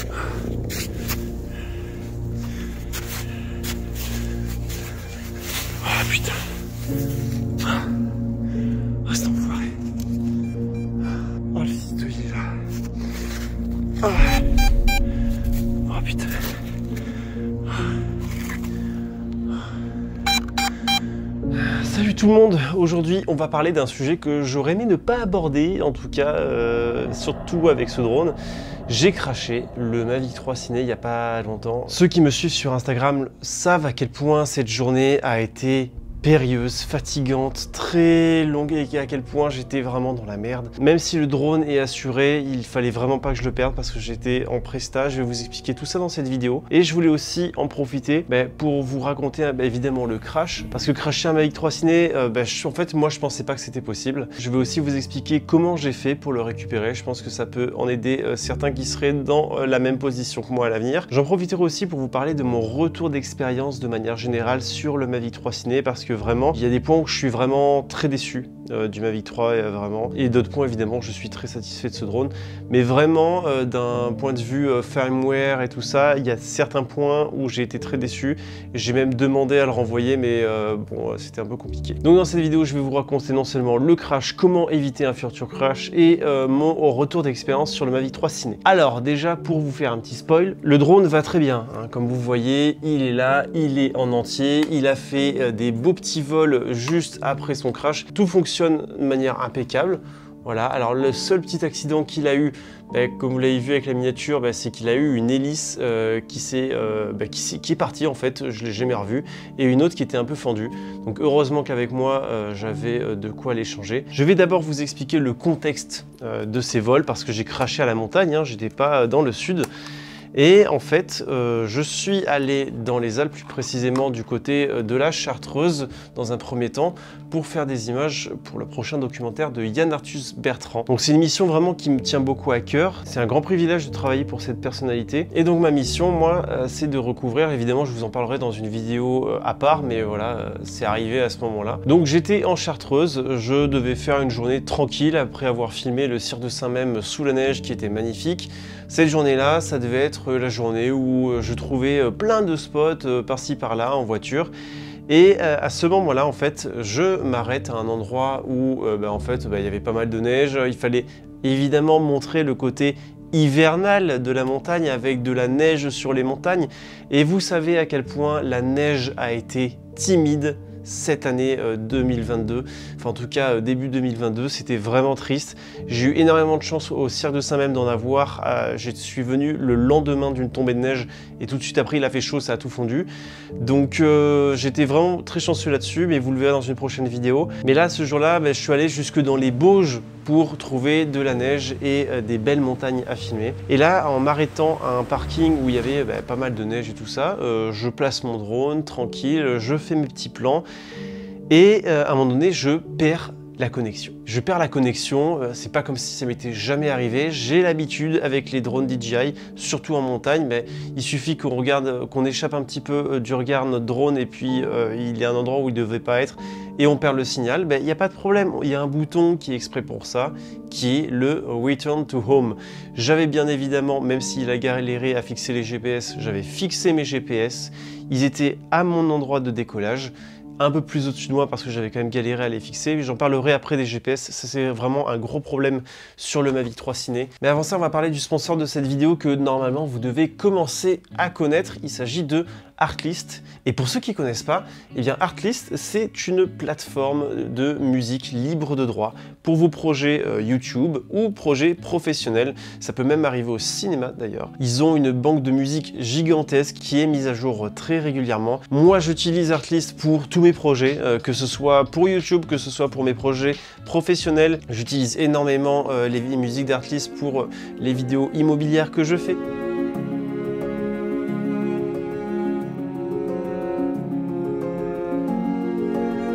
Ah putain. Ah cet enfoiré. Oh le ciseau il est là. Oh putain. Salut tout le monde, aujourd'hui on va parler d'un sujet que j'aurais aimé ne pas aborder, en tout cas surtout avec ce drone. J'ai crashé le Mavic 3 Ciné il n'y a pas longtemps. Ceux qui me suivent sur Instagram savent à quel point cette journée a été périlleuse, fatigante, très longue et à quel point j'étais vraiment dans la merde. Même si le drone est assuré, il fallait vraiment pas que je le perde parce que j'étais en presta. Je vais vous expliquer tout ça dans cette vidéo. Et je voulais aussi en profiter pour vous raconter évidemment le crash. Parce que crasher un Mavic 3 Ciné, en fait moi je pensais pas que c'était possible. Je vais aussi vous expliquer comment j'ai fait pour le récupérer. Je pense que ça peut en aider certains qui seraient dans la même position que moi à l'avenir. J'en profiterai aussi pour vous parler de mon retour d'expérience de manière générale sur le Mavic 3 Ciné parce que vraiment, il y a des points où je suis vraiment très déçu du Mavic 3 vraiment, et d'autres points évidemment je suis très satisfait de ce drone, mais vraiment d'un point de vue firmware et tout ça, il y a certains points où j'ai été très déçu. J'ai même demandé à le renvoyer, mais bon, c'était un peu compliqué. Donc dans cette vidéo, je vais vous raconter non seulement le crash, comment éviter un futur crash, et mon retour d'expérience sur le Mavic 3 Ciné. Alors déjà, pour vous faire un petit spoil, le drone va très bien, hein. Comme vous voyez, il est là, il est en entier, il a fait des beaux petits vols juste après son crash, tout fonctionne de manière impeccable. Voilà, alors le seul petit accident qu'il a eu, comme vous l'avez vu avec la miniature, c'est qu'il a eu une hélice qui est partie en fait, je l'ai jamais revue, et une autre qui était un peu fendue. Donc heureusement qu'avec moi, j'avais de quoi les changer. Je vais d'abord vous expliquer le contexte de ces vols, parce que j'ai crashé à la montagne, hein, j'étais pas dans le sud. Et en fait, je suis allé dans les Alpes, plus précisément du côté de la Chartreuse, dans un premier temps, pour faire des images pour le prochain documentaire de Yann Arthus Bertrand. Donc c'est une mission vraiment qui me tient beaucoup à cœur. C'est un grand privilège de travailler pour cette personnalité. Et donc ma mission, moi, c'est de recouvrir, évidemment je vous en parlerai dans une vidéo à part, mais voilà, c'est arrivé à ce moment-là. Donc j'étais en Chartreuse, je devais faire une journée tranquille après avoir filmé le Cirque de Saint-Même sous la neige qui était magnifique. Cette journée-là, ça devait être la journée où je trouvais plein de spots par-ci par-là en voiture. Et à ce moment-là, en fait, je m'arrête à un endroit où en fait, il y avait pas mal de neige. Il fallait évidemment montrer le côté hivernal de la montagne avec de la neige sur les montagnes. Et vous savez à quel point la neige a été timide cette année 2022, enfin en tout cas début 2022, c'était vraiment triste. J'ai eu énormément de chance au Cirque de Saint-Même d'en avoir. Je suis venu le lendemain d'une tombée de neige et tout de suite après il a fait chaud, ça a tout fondu. Donc j'étais vraiment très chanceux là-dessus, mais vous le verrez dans une prochaine vidéo. Mais là ce jour-là, je suis allé jusque dans les Bauges pour trouver de la neige et des belles montagnes à filmer. Et là, en m'arrêtant à un parking où il y avait pas mal de neige et tout ça, je place mon drone tranquille, je fais mes petits plans et à un moment donné, je perds la connexion. Je perds la connexion, c'est pas comme si ça m'était jamais arrivé. J'ai l'habitude avec les drones DJI, surtout en montagne, il suffit qu'on regarde, qu'on échappe un petit peu du regard de notre drone et puis il y a un endroit où il devait pas être et on perd le signal. Il n'y a pas de problème, il y a un bouton qui est exprès pour ça, qui est le Return to Home. J'avais bien évidemment, même s'il a galéré à fixer les GPS, j'avais fixé mes GPS. Ils étaient à mon endroit de décollage, un peu plus au-dessus de moi parce que j'avais quand même galéré à les fixer. J'en parlerai après des GPS, ça c'est vraiment un gros problème sur le Mavic 3 Ciné. Mais avant ça, on va parler du sponsor de cette vidéo que normalement vous devez commencer à connaître. Il s'agit de Artlist. Et pour ceux qui ne connaissent pas, eh bien Artlist, c'est une plateforme de musique libre de droit pour vos projets YouTube ou projets professionnels. Ça peut même arriver au cinéma d'ailleurs. Ils ont une banque de musique gigantesque qui est mise à jour très régulièrement. Moi, j'utilise Artlist pour tous mes projets, que ce soit pour YouTube, que ce soit pour mes projets professionnels. J'utilise énormément les musiques d'Artlist pour les vidéos immobilières que je fais.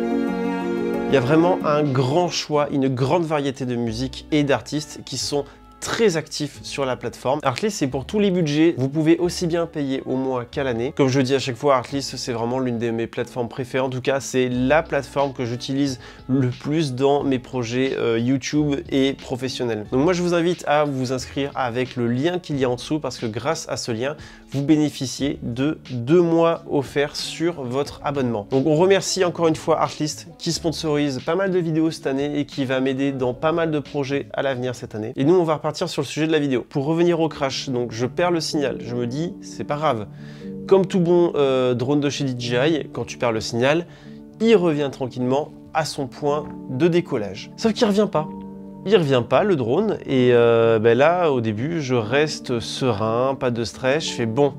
Il y a vraiment un grand choix, une grande variété de musiques et d'artistes qui sont très actif sur la plateforme. Artlist, c'est pour tous les budgets. Vous pouvez aussi bien payer au mois qu'à l'année. Comme je dis à chaque fois, Artlist, c'est vraiment l'une de mes plateformes préférées. En tout cas, c'est la plateforme que j'utilise le plus dans mes projets YouTube et professionnels. Donc moi, je vous invite à vous inscrire avec le lien qu'il y a en dessous parce que grâce à ce lien, vous bénéficiez de 2 mois offerts sur votre abonnement. Donc on remercie encore une fois Artlist qui sponsorise pas mal de vidéos cette année et qui va m'aider dans pas mal de projets à l'avenir cette année. Et nous, on va repartir sur le sujet de la vidéo. Pour revenir au crash, donc je perds le signal. Je me dis, c'est pas grave. Comme tout bon drone de chez DJI, quand tu perds le signal, il revient tranquillement à son point de décollage. Sauf qu'il revient pas. Il revient pas le drone et là au début je reste serein, pas de stress, je fais bon,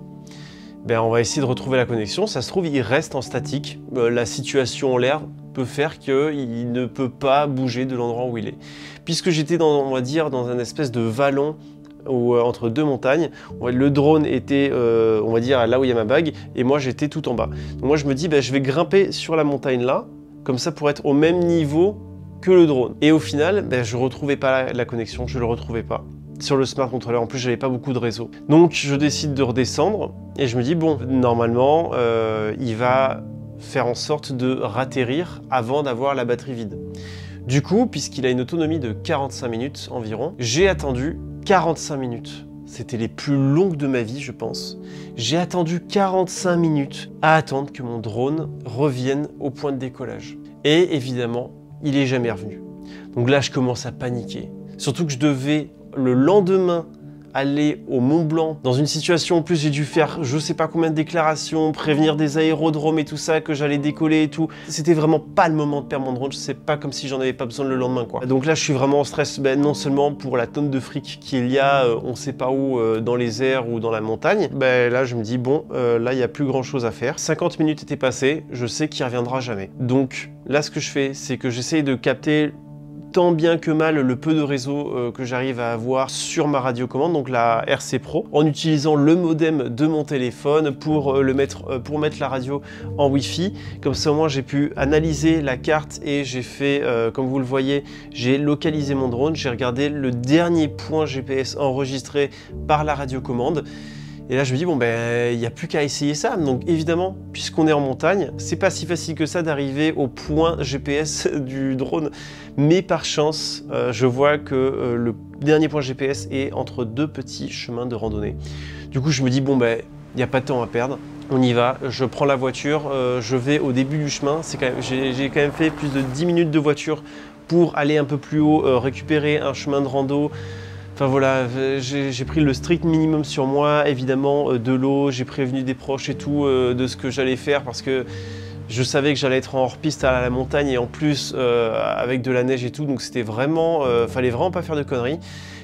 on va essayer de retrouver la connexion, ça se trouve il reste en statique, la situation en l'air peut faire qu'il ne peut pas bouger de l'endroit où il est. Puisque j'étais on va dire dans un espèce de vallon entre 2 montagnes, le drone était on va dire là où il y a ma bague et moi j'étais tout en bas. Donc moi je me dis je vais grimper sur la montagne là, comme ça pour être au même niveau que le drone. Et au final, je retrouvais pas la connexion, je le retrouvais pas. Sur le smart controller, en plus j'avais pas beaucoup de réseau. Donc je décide de redescendre et je me dis bon, normalement il va faire en sorte de ratterrir avant d'avoir la batterie vide. Du coup, puisqu'il a une autonomie de 45 minutes environ, j'ai attendu 45 minutes. C'était les plus longues de ma vie, je pense. J'ai attendu 45 minutes à attendre que mon drone revienne au point de décollage. Et évidemment, il est jamais revenu. Donc là, je commence à paniquer. Surtout que je devais, le lendemain, aller au Mont Blanc. Dans une situation, en plus, j'ai dû faire je sais pas combien de déclarations, prévenir des aérodromes et tout ça, que j'allais décoller et tout. C'était vraiment pas le moment de perdre mon drone. C'est pas comme si j'en avais pas besoin le lendemain, quoi. Donc là, je suis vraiment en stress, non seulement pour la tonne de fric qu'il y a, on sait pas où, dans les airs ou dans la montagne. Là, je me dis, bon, là, il y a plus grand chose à faire. 50 minutes étaient passées, je sais qu'il reviendra jamais. Donc là, ce que je fais, c'est que j'essaye de capter tant bien que mal le peu de réseau que j'arrive à avoir sur ma radiocommande, donc la RC Pro, en utilisant le modem de mon téléphone pour mettre la radio en Wi-Fi. Comme ça, au moins, j'ai pu analyser la carte et j'ai fait, comme vous le voyez, j'ai localisé mon drone, j'ai regardé le dernier point GPS enregistré par la radiocommande. Et là, je me dis, bon, il n'y a plus qu'à essayer ça. Donc, évidemment, puisqu'on est en montagne, c'est pas si facile que ça d'arriver au point GPS du drone. Mais par chance, je vois que le dernier point GPS est entre 2 petits chemins de randonnée. Du coup, je me dis, bon, il n'y a pas de temps à perdre. On y va, je prends la voiture, je vais au début du chemin. J'ai quand même fait plus de 10 minutes de voiture pour aller un peu plus haut, récupérer un chemin de rando. Enfin voilà, j'ai pris le strict minimum sur moi, évidemment de l'eau, j'ai prévenu des proches et tout de ce que j'allais faire parce que je savais que j'allais être en hors-piste à la montagne et en plus avec de la neige et tout, donc c'était vraiment, fallait vraiment pas faire de conneries.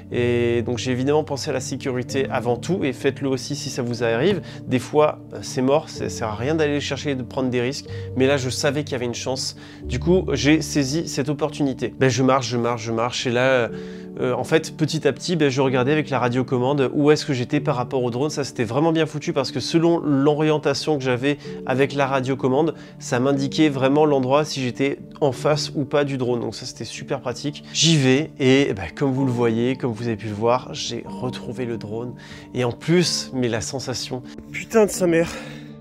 Et donc j'ai évidemment pensé à la sécurité avant tout et faites-le aussi si ça vous arrive. Des fois c'est mort, ça sert à rien d'aller chercher et de prendre des risques, mais là je savais qu'il y avait une chance. Du coup j'ai saisi cette opportunité. Je marche et là en fait petit à petit je regardais avec la radiocommande où est-ce que j'étais par rapport au drone. Ça c'était vraiment bien foutu parce que selon l'orientation que j'avais avec la radiocommande, ça m'indiquait vraiment l'endroit si j'étais en face ou pas du drone. Donc ça c'était super pratique. J'y vais et comme vous le voyez, comme vous avez pu le voir, j'ai retrouvé le drone. Et en plus, mais la sensation... Putain de sa mère,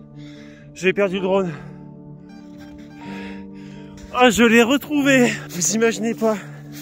j'ai perdu le drone. Ah, je l'ai retrouvé. Vous imaginez pas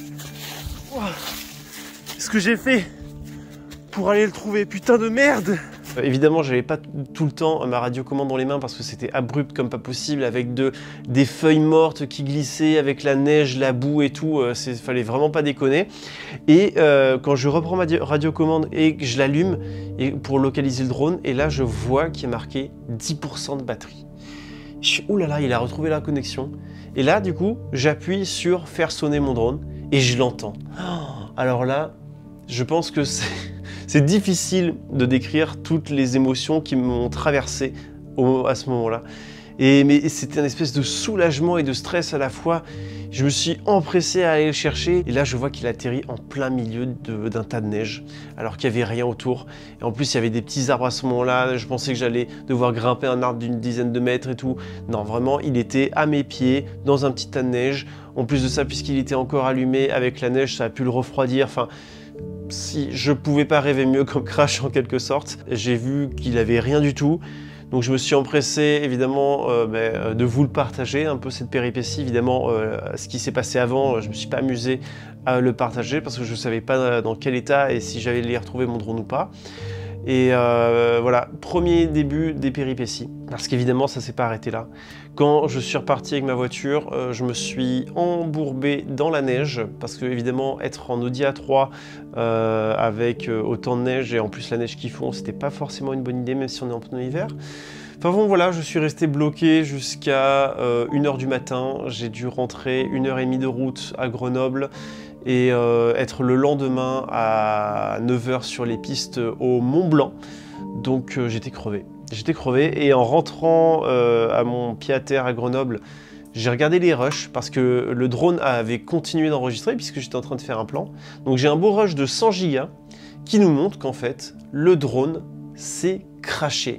ce que j'ai fait pour aller le trouver. Putain de merde. Évidemment, j'avais pas tout le temps ma radiocommande dans les mains parce que c'était abrupt comme pas possible, avec des feuilles mortes qui glissaient, avec la neige, la boue et tout. Fallait vraiment pas déconner. Et quand je reprends ma radiocommande et que je l'allume pour localiser le drone, et là je vois qu'il y a marqué 10% de batterie. Je suis ouh là là, il a retrouvé la connexion. Et là, du coup, j'appuie sur faire sonner mon drone et je l'entends. Alors là, je pense que c'est difficile de décrire toutes les émotions qui m'ont traversé à ce moment-là. Mais c'était un espèce de soulagement et de stress à la fois. Je me suis empressé à aller le chercher et là je vois qu'il atterrit en plein milieu d'un tas de neige alors qu'il n'y avait rien autour. Et en plus il y avait des petits arbres à ce moment-là, je pensais que j'allais devoir grimper un arbre d'une dizaine de mètres et tout. Non, vraiment il était à mes pieds dans un petit tas de neige. En plus de ça, puisqu'il était encore allumé avec la neige, ça a pu le refroidir. Enfin, si je pouvais pas rêver mieux comme crash en quelque sorte. J'ai vu qu'il avait rien du tout. Donc je me suis empressé évidemment de vous le partager, un peu cette péripétie. Évidemment, ce qui s'est passé avant, je me suis pas amusé à le partager parce que je savais pas dans quel état et si j'allais les retrouver mon drone ou pas. Et voilà, premier début des péripéties, parce qu'évidemment ça s'est pas arrêté là. Quand je suis reparti avec ma voiture, je me suis embourbé dans la neige, parce que évidemment être en Audi A3 avec autant de neige et en plus la neige qu'ils font, c'était pas forcément une bonne idée même si on est en plein hiver. Enfin bon voilà, je suis resté bloqué jusqu'à 1h du matin, j'ai dû rentrer 1h30 de route à Grenoble, et être le lendemain à 9h sur les pistes au Mont Blanc. Donc j'étais crevé. J'étais crevé et en rentrant à mon pied-à-terre à Grenoble, j'ai regardé les rushs parce que le drone avait continué d'enregistrer puisque j'étais en train de faire un plan. Donc j'ai un beau rush de 100 Go qui nous montre qu'en fait, le drone s'est crashé.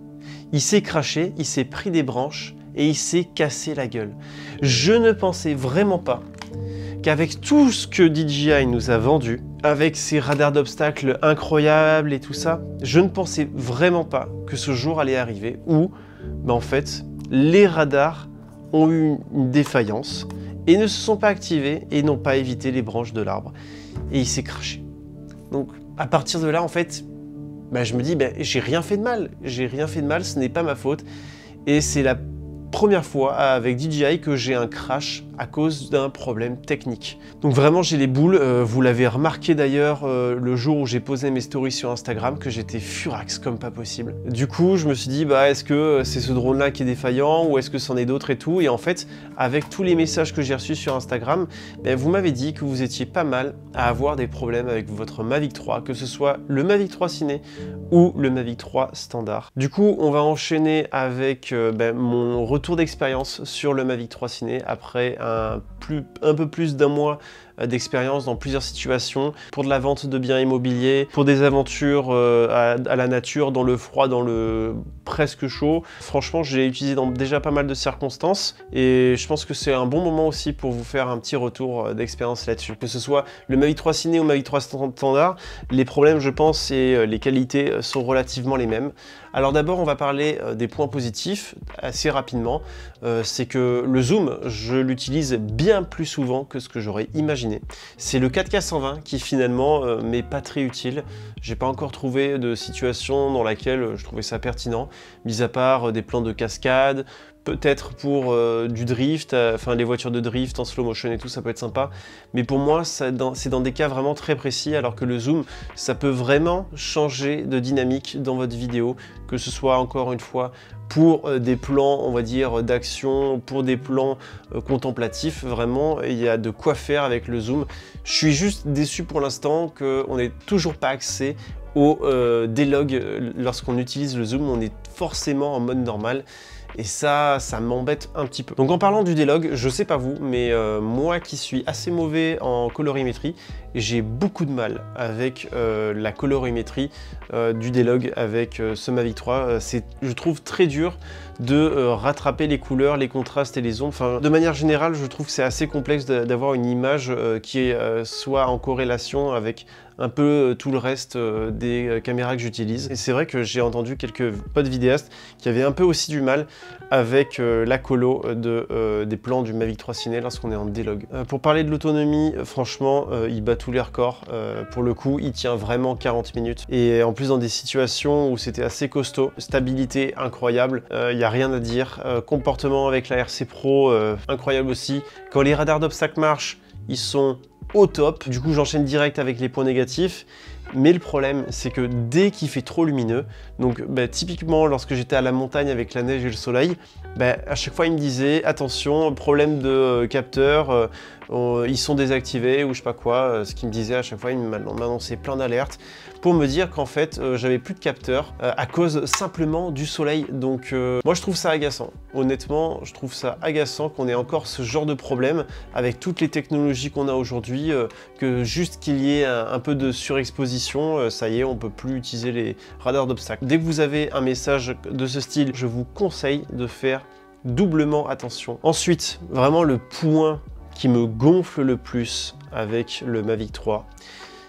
Il s'est crashé, il s'est pris des branches et il s'est cassé la gueule. Je ne pensais vraiment pas qu'avec tout ce que DJI nous a vendu, avec ses radars d'obstacles incroyables et tout ça, je ne pensais vraiment pas que ce jour allait arriver où, en fait, les radars ont eu une défaillance et ne se sont pas activés et n'ont pas évité les branches de l'arbre. Et il s'est craché. Donc, à partir de là, en fait, je me dis, j'ai rien fait de mal. J'ai rien fait de mal, ce n'est pas ma faute. Et c'est la première fois avec DJI que j'ai un crash à cause d'un problème technique. Donc vraiment j'ai les boules, vous l'avez remarqué d'ailleurs le jour où j'ai posé mes stories sur Instagram que j'étais furax comme pas possible. Du coup je me suis dit est-ce que c'est ce drone là qui est défaillant ou est-ce que c'en est d'autres et tout, et en fait avec tous les messages que j'ai reçus sur Instagram, vous m'avez dit que vous étiez pas mal à avoir des problèmes avec votre Mavic 3, que ce soit le Mavic 3 Ciné ou le Mavic 3 standard. Du coup on va enchaîner avec mon retour d'expérience sur le Mavic 3 Ciné après un peu plus d'un mois d'expérience dans plusieurs situations, pour de la vente de biens immobiliers, pour des aventures à la nature, dans le froid, dans le presque chaud. Franchement, j'ai utilisé dans déjà pas mal de circonstances et je pense que c'est un bon moment aussi pour vous faire un petit retour d'expérience là-dessus. Que ce soit le Mavic 3 Ciné ou Mavic 3 standard, les problèmes, je pense, et les qualités sont relativement les mêmes. Alors d'abord, on va parler des points positifs assez rapidement. C'est que le zoom, je l'utilise bien plus souvent que ce que j'aurais imaginé. C'est le 4K 120 qui finalement m'est pas très utile. J'ai pas encore trouvé de situation dans laquelle je trouvais ça pertinent, mis à part des plans de cascade, peut-être pour du drift, enfin les voitures de drift en slow motion et tout, ça peut être sympa. Mais pour moi, c'est dans des cas vraiment très précis, alors que le zoom, ça peut vraiment changer de dynamique dans votre vidéo, que ce soit encore une fois pour des plans, on va dire, d'action, pour des plans contemplatifs. Vraiment, il y a de quoi faire avec le zoom. Je suis juste déçu pour l'instant qu'on n'ait toujours pas accès au D-Log. Lorsqu'on utilise le zoom, on est forcément en mode normal. Et ça m'embête un petit peu. Donc en parlant du D-Log, je sais pas vous, mais moi qui suis assez mauvais en colorimétrie, j'ai beaucoup de mal avec la colorimétrie du D-Log avec ce Mavic 3. C'est, je trouve, très dur de rattraper les couleurs, les contrastes et les ombres. Enfin, de manière générale, je trouve que c'est assez complexe d'avoir une image qui soit en corrélation avec un peu tout le reste des caméras que j'utilise. Et c'est vrai que j'ai entendu quelques potes vidéastes qui avaient un peu aussi du mal avec la colo des plans du Mavic 3 Ciné lorsqu'on est en D-Log. Pour parler de l'autonomie, franchement, il bat tous les records. Pour le coup, il tient vraiment 40 minutes. Et en plus, dans des situations où c'était assez costaud, stabilité incroyable, il n'y a rien à dire. Comportement avec la RC Pro, incroyable aussi. Quand les radars d'obstacles marchent, ils sont au top. Du coup, j'enchaîne direct avec les points négatifs. Mais le problème, c'est que dès qu'il fait trop lumineux, donc typiquement lorsque j'étais à la montagne avec la neige et le soleil, à chaque fois il me disait attention, problème de capteur, ils sont désactivés ou je sais pas quoi, ce qu'il me disait à chaque fois, il m'annonçait plein d'alertes pour me dire qu'en fait j'avais plus de capteur à cause simplement du soleil. Donc moi je trouve ça agaçant, honnêtement je trouve ça agaçant qu'on ait encore ce genre de problème avec toutes les technologies qu'on a aujourd'hui, que juste qu'il y ait un peu de surexposition, ça y est, on peut plus utiliser les radars d'obstacles. Dès que vous avez un message de ce style, je vous conseille de faire doublement attention. Ensuite, vraiment le point qui me gonfle le plus avec le Mavic 3,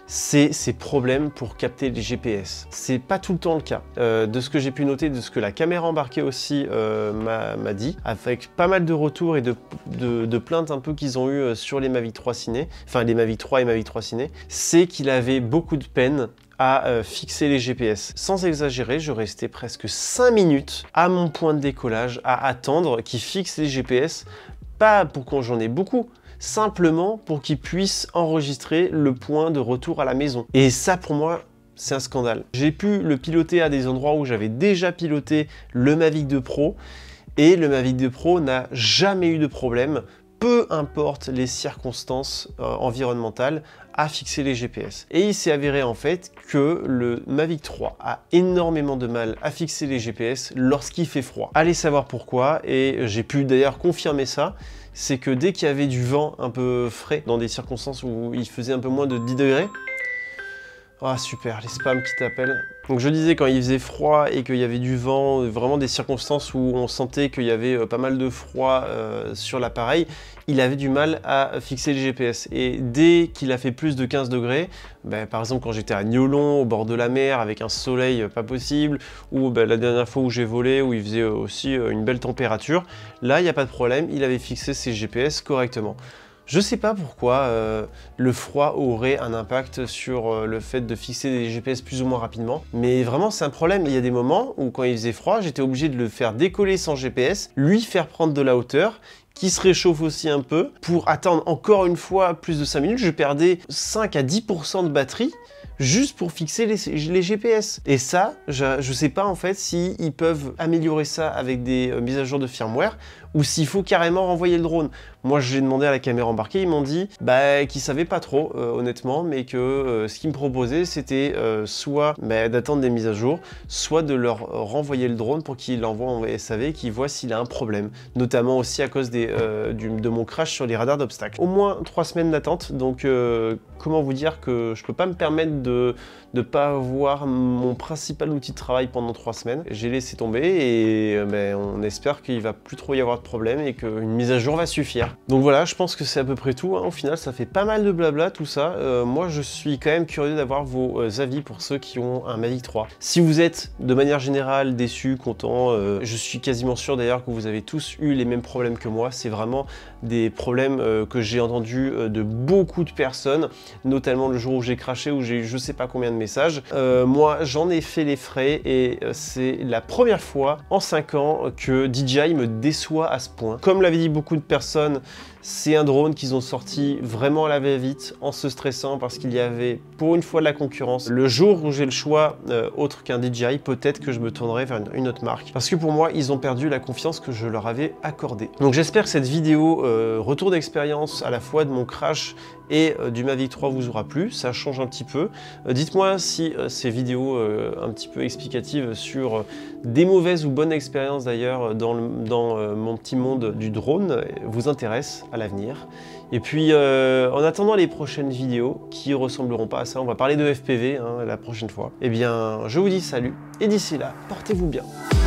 c'est ces problèmes pour capter les GPS. C'est pas tout le temps le cas. De ce que j'ai pu noter, de ce que la caméra embarquée aussi m'a dit, avec pas mal de retours et de plaintes un peu qu'ils ont eu sur les Mavic 3 Ciné, enfin les Mavic 3 et Mavic 3 Ciné, c'est qu'il avait beaucoup de peine à fixer les GPS. Sans exagérer, je restais presque 5 minutes à mon point de décollage à attendre qu'il fixe les GPS, pas pour qu'on j'en ai beaucoup, simplement pour qu'il puisse enregistrer le point de retour à la maison. Et ça, pour moi, c'est un scandale. J'ai pu le piloter à des endroits où j'avais déjà piloté le Mavic 2 Pro, et le Mavic 2 Pro n'a jamais eu de problème, peu importe les circonstances environnementales, à fixer les GPS. Et il s'est avéré en fait que le Mavic 3 a énormément de mal à fixer les GPS lorsqu'il fait froid. Allez savoir pourquoi, et j'ai pu d'ailleurs confirmer ça, c'est que dès qu'il y avait du vent un peu frais, dans des circonstances où il faisait un peu moins de 10 degrés, ah super, les spams qui t'appellent. Donc je disais, quand il faisait froid et qu'il y avait du vent, vraiment des circonstances où on sentait qu'il y avait pas mal de froid sur l'appareil, il avait du mal à fixer les GPS. Et dès qu'il a fait plus de 15 degrés, par exemple quand j'étais à Niolon, au bord de la mer, avec un soleil pas possible, ou la dernière fois où j'ai volé, où il faisait aussi une belle température, là il n'y a pas de problème, il avait fixé ses GPS correctement. Je sais pas pourquoi le froid aurait un impact sur le fait de fixer des GPS plus ou moins rapidement, mais vraiment c'est un problème. Il y a des moments où quand il faisait froid, j'étais obligé de le faire décoller sans GPS, lui faire prendre de la hauteur, qui se réchauffe aussi un peu, pour attendre encore une fois plus de 5 minutes. Je perdais 5 à 10% de batterie juste pour fixer les GPS. Et ça, je sais pas en fait s'ils peuvent améliorer ça avec des mises à jour de firmware ou s'il faut carrément renvoyer le drone. Moi, j'ai demandé à la caméra embarquée, ils m'ont dit qu'ils savaient pas trop, honnêtement, mais que ce qu'ils me proposaient, c'était soit d'attendre des mises à jour, soit de leur renvoyer le drone pour qu'ils l'envoient en SAV, qu'ils voient s'il a un problème, notamment aussi à cause de mon crash sur les radars d'obstacles. Au moins 3 semaines d'attente, donc comment vous dire que je peux pas me permettre de ne pas avoir mon principal outil de travail pendant 3 semaines. J'ai laissé tomber et on espère qu'il va plus trop y avoir de problème et qu'une mise à jour va suffire. Donc voilà, je pense que c'est à peu près tout, hein. Au final, ça fait pas mal de blabla tout ça. Moi, je suis quand même curieux d'avoir vos avis pour ceux qui ont un Mavic 3. Si vous êtes de manière générale déçu, content, je suis quasiment sûr d'ailleurs que vous avez tous eu les mêmes problèmes que moi. C'est vraiment des problèmes que j'ai entendus de beaucoup de personnes, notamment le jour où j'ai craché, où j'ai eu je sais pas combien de messages. Moi, j'en ai fait les frais et c'est la première fois en 5 ans que DJI me déçoit à ce point. Comme l'avaient dit beaucoup de personnes, c'est un drone qu'ils ont sorti vraiment à la va-vite, en se stressant parce qu'il y avait pour une fois de la concurrence. Le jour où j'ai le choix autre qu'un DJI, peut-être que je me tournerai vers une autre marque. Parce que pour moi, ils ont perdu la confiance que je leur avais accordée. Donc j'espère que cette vidéo retour d'expérience à la fois de mon crash et du Mavic 3 vous aura plu, ça change un petit peu. Dites-moi si ces vidéos un petit peu explicatives sur des mauvaises ou bonnes expériences d'ailleurs dans mon petit monde du drone vous intéressent à l'avenir. Et puis en attendant les prochaines vidéos qui ressembleront pas à ça, on va parler de FPV la prochaine fois. Eh bien je vous dis salut et d'ici là, portez-vous bien.